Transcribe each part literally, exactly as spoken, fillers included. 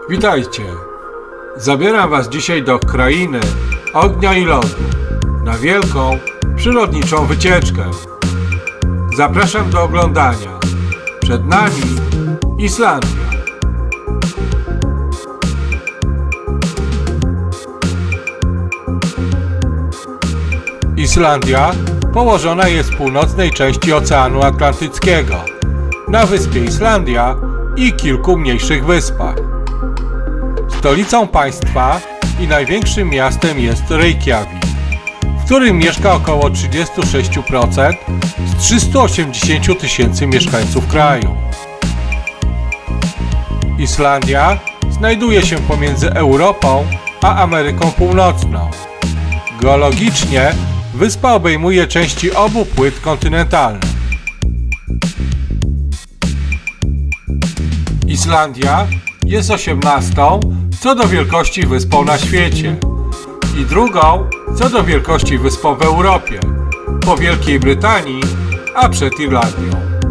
Witajcie! Zabieram Was dzisiaj do krainy ognia i lodu na wielką, przyrodniczą wycieczkę. Zapraszam do oglądania. Przed nami Islandia. Islandia położona jest w północnej części Oceanu Atlantyckiego, na wyspie Islandia i kilku mniejszych wyspach. Stolicą państwa i największym miastem jest Reykjavik, w którym mieszka około trzydzieści sześć procent z trzystu osiemdziesięciu tysięcy mieszkańców kraju. Islandia znajduje się pomiędzy Europą a Ameryką Północną. Geologicznie wyspa obejmuje części obu płyt kontynentalnych. Islandia jest osiemnastą co do wielkości wyspą na świecie i drugą co do wielkości wyspą w Europie, po Wielkiej Brytanii, a przed Irlandią.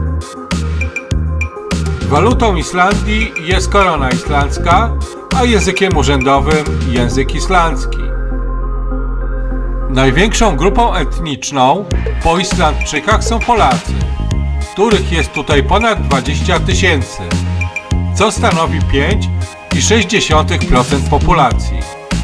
Walutą Islandii jest korona islandzka, a językiem urzędowym język islandzki. Największą grupą etniczną po Islandczykach są Polacy, których jest tutaj ponad dwadzieścia tysięcy, co stanowi pięć i sześć dziesiątych procent populacji.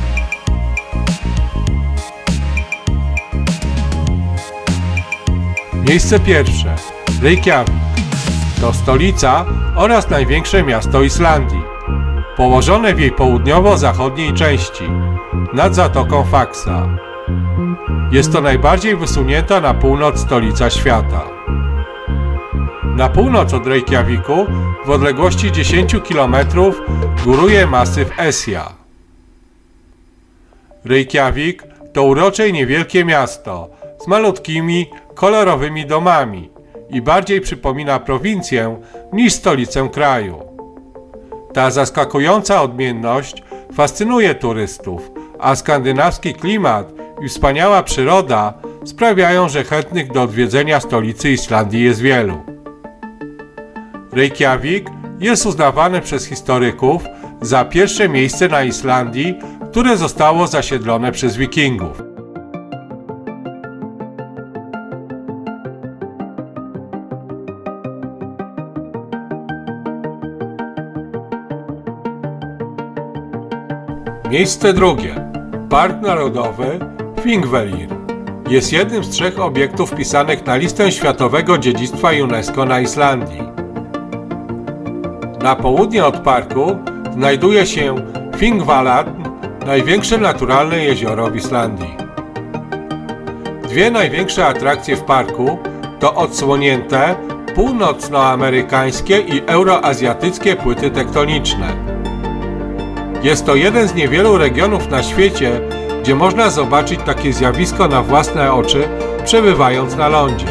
Miejsce pierwsze. Reykjavik. To stolica oraz największe miasto Islandii, położone w jej południowo-zachodniej części, nad Zatoką Faxa. Jest to najbardziej wysunięta na północ stolica świata. Na północ od Reykjaviku, w odległości dziesięć kilometrów, góruje masyw Esja. Reykjavik to urocze i niewielkie miasto z malutkimi, kolorowymi domami i bardziej przypomina prowincję niż stolicę kraju. Ta zaskakująca odmienność fascynuje turystów, a skandynawski klimat i wspaniała przyroda sprawiają, że chętnych do odwiedzenia stolicy Islandii jest wielu. Reykjavik jest uznawany przez historyków za pierwsze miejsce na Islandii, które zostało zasiedlone przez Wikingów. Miejsce drugie. Park Narodowy Þingvellir jest jednym z trzech obiektów wpisanych na listę Światowego Dziedzictwa UNESCO na Islandii. Na południe od parku znajduje się Þingvallavatn, największe naturalne jezioro w Islandii. Dwie największe atrakcje w parku to odsłonięte północnoamerykańskie i euroazjatyckie płyty tektoniczne. Jest to jeden z niewielu regionów na świecie, gdzie można zobaczyć takie zjawisko na własne oczy, przebywając na lądzie.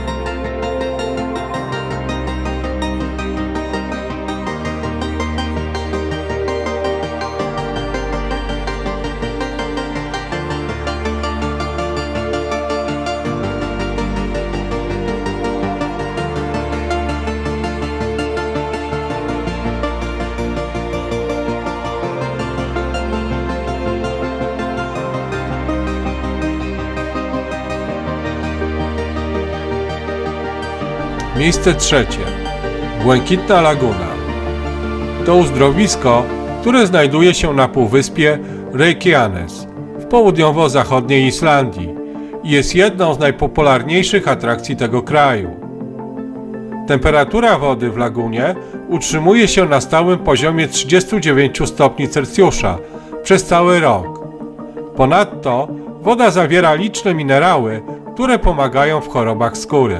Miejsce trzecie. Błękitna Laguna. To uzdrowisko, które znajduje się na półwyspie Reykjanes w południowo-zachodniej Islandii i jest jedną z najpopularniejszych atrakcji tego kraju. Temperatura wody w lagunie utrzymuje się na stałym poziomie trzydziestu dziewięciu stopni Celsjusza przez cały rok. Ponadto woda zawiera liczne minerały, które pomagają w chorobach skóry.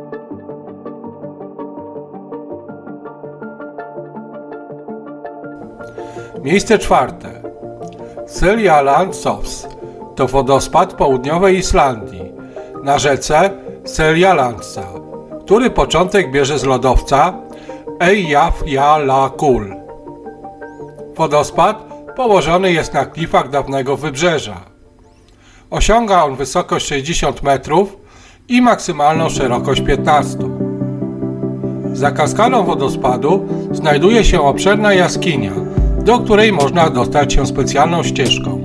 Miejsce czwarte. Seljalandsfoss to wodospad południowej Islandii na rzece Seljalandsá, który początek bierze z lodowca Eyjafjallajökull. Wodospad położony jest na klifach dawnego wybrzeża. Osiąga on wysokość sześćdziesiąt metrów i maksymalną szerokość piętnaście. Za kaskadą wodospadu znajduje się obszerna jaskinia, do której można dostać się specjalną ścieżką.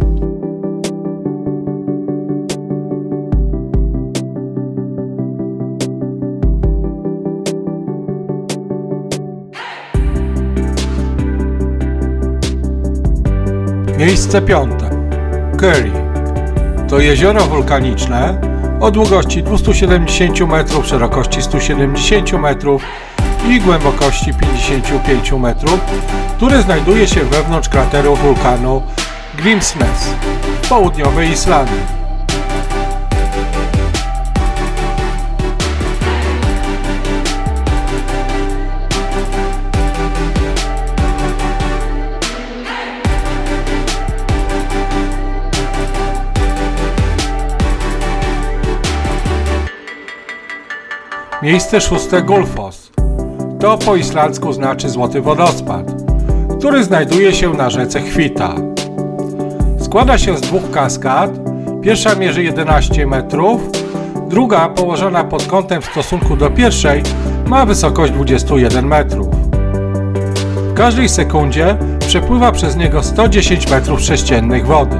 Miejsce piąte. Kerry. To jezioro wulkaniczne o długości dwieście siedemdziesiąt metrów, szerokości sto siedemdziesiąt metrów i głębokości pięćdziesiąt pięć metrów, które znajduje się wewnątrz krateru wulkanu Grimsnes w południowej Islandii. Miejsce szóste. Gullfoss. To po islandzku znaczy złoty wodospad, który znajduje się na rzece Hvita. Składa się z dwóch kaskad. Pierwsza mierzy jedenaście metrów, druga, położona pod kątem w stosunku do pierwszej, ma wysokość dwadzieścia jeden metrów. W każdej sekundzie przepływa przez niego sto dziesięć metrów sześciennych wody.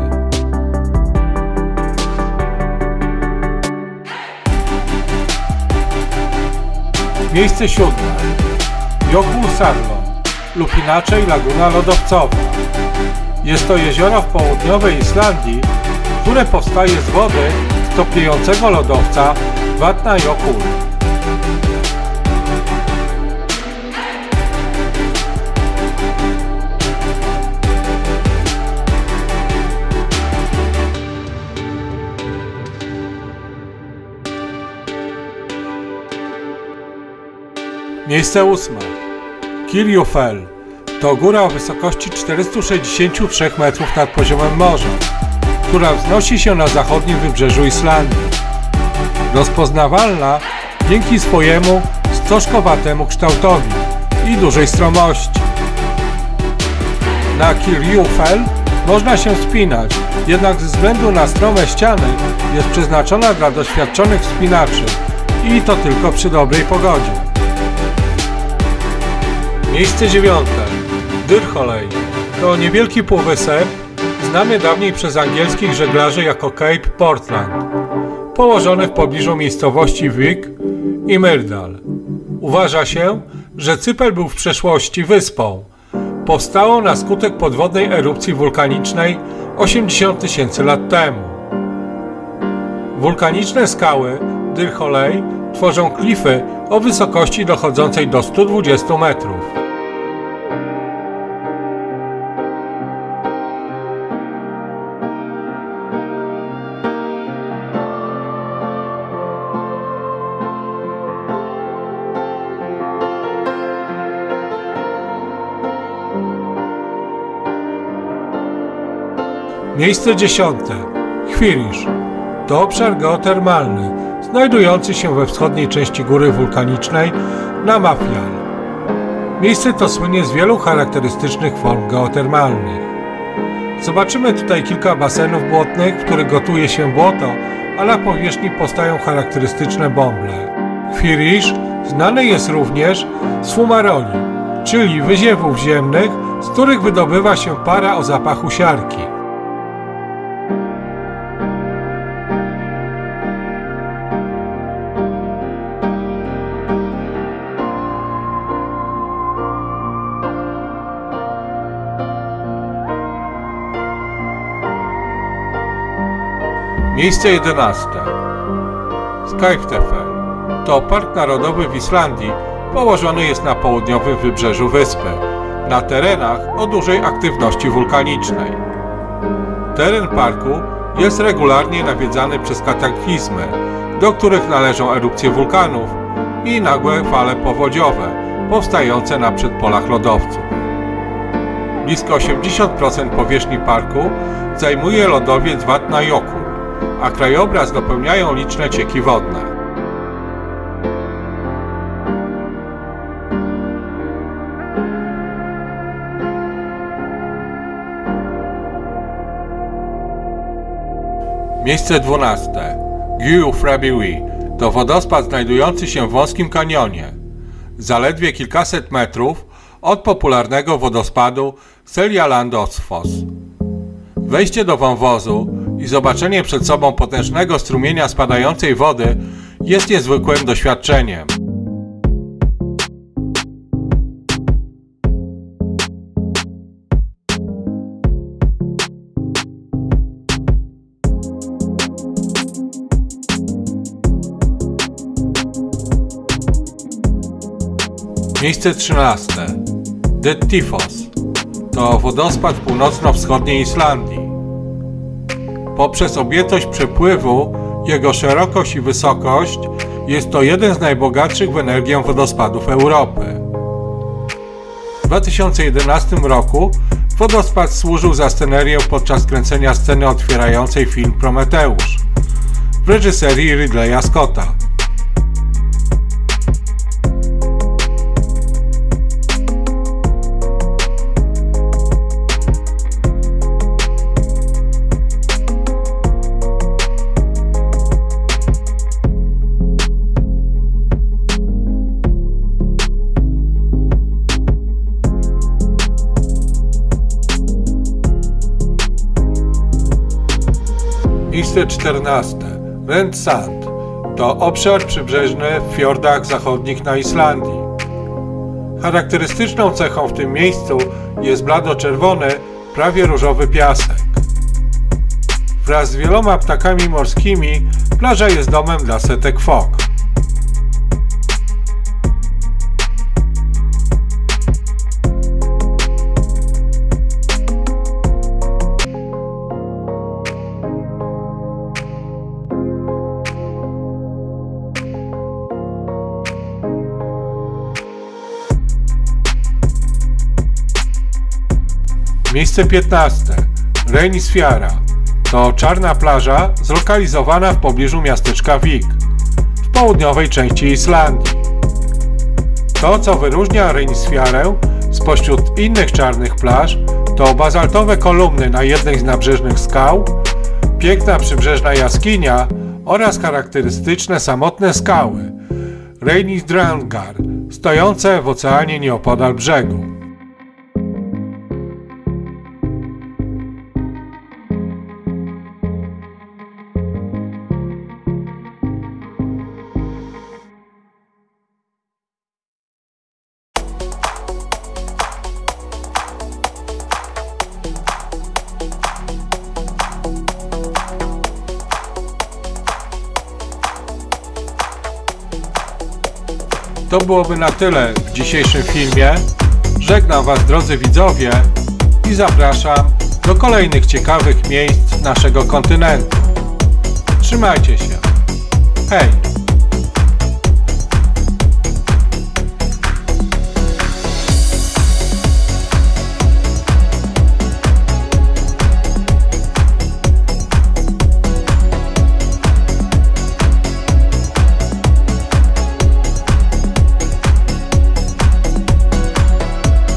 Miejsce siódme. Jökulsárlón lub inaczej Laguna Lodowcowa. Jest to jezioro w południowej Islandii, które powstaje z wody z topniejącego lodowca Vatnajökull. Miejsce ósme. Kirjufell. To góra o wysokości czterystu sześćdziesięciu trzech metrów nad poziomem morza, która wznosi się na zachodnim wybrzeżu Islandii. Rozpoznawalna dzięki swojemu stożkowatemu kształtowi i dużej stromości. Na Kirjufell można się wspinać, jednak ze względu na strome ściany jest przeznaczona dla doświadczonych wspinaczy i to tylko przy dobrej pogodzie. Miejsce dziewiąte. Dyrhólaey. To niewielki półwysep, znany dawniej przez angielskich żeglarzy jako Cape Portland, położony w pobliżu miejscowości Wick i Myrdal. Uważa się, że Cypel był w przeszłości wyspą. Powstało na skutek podwodnej erupcji wulkanicznej osiemdziesiąt tysięcy lat temu. Wulkaniczne skały Dyrhólaey tworzą klify o wysokości dochodzącej do stu dwudziestu metrów. Miejsce dziesiąte. Hvitirish. To obszar geotermalny, znajdujący się we wschodniej części góry wulkanicznej Nafafjall. Miejsce to słynie z wielu charakterystycznych form geotermalnych. Zobaczymy tutaj kilka basenów błotnych, w których gotuje się błoto, a na powierzchni powstają charakterystyczne bąble. Hvitirish znany jest również z fumaroli, czyli wyziewów ziemnych, z których wydobywa się para o zapachu siarki. Miejsce jedenaste. Skaftafells. To park narodowy w Islandii, położony jest na południowym wybrzeżu wyspy, na terenach o dużej aktywności wulkanicznej. Teren parku jest regularnie nawiedzany przez kataklizmy, do których należą erupcje wulkanów i nagłe fale powodziowe powstające na przedpolach lodowców. Blisko osiemdziesiąt procent powierzchni parku zajmuje lodowiec Vatnajökull, a krajobraz dopełniają liczne cieki wodne. Miejsce dwunaste. Gylufrabili to wodospad znajdujący się w wąskim kanionie. Zaledwie kilkaset metrów od popularnego wodospadu Seljalandsfoss. Wejście do wąwozu i zobaczenie przed sobą potężnego strumienia spadającej wody jest niezwykłym doświadczeniem. Miejsce trzynaste. Dettifoss to wodospad w północno-wschodniej Islandii. Poprzez objętość przepływu, jego szerokość i wysokość jest to jeden z najbogatszych w energię wodospadów Europy. W dwa tysiące jedenastym roku wodospad służył za scenerię podczas kręcenia sceny otwierającej film Prometeusz w reżyserii Ridleya Scotta. Miejsce czternaste. Rent-Sand to obszar przybrzeżny w fiordach zachodnich na Islandii. Charakterystyczną cechą w tym miejscu jest blado-czerwony, prawie różowy piasek. Wraz z wieloma ptakami morskimi plaża jest domem dla setek fok. Miejsce piętnaste. Reynisfjara to czarna plaża zlokalizowana w pobliżu miasteczka Vik w południowej części Islandii. To, co wyróżnia Reynisfjarę spośród innych czarnych plaż, to bazaltowe kolumny na jednej z nabrzeżnych skał, piękna przybrzeżna jaskinia oraz charakterystyczne samotne skały Reynisdrangar stojące w oceanie nieopodal brzegu. To byłoby na tyle w dzisiejszym filmie. Żegnam Was, drodzy widzowie, i zapraszam do kolejnych ciekawych miejsc naszego kontynentu. Trzymajcie się. Hej!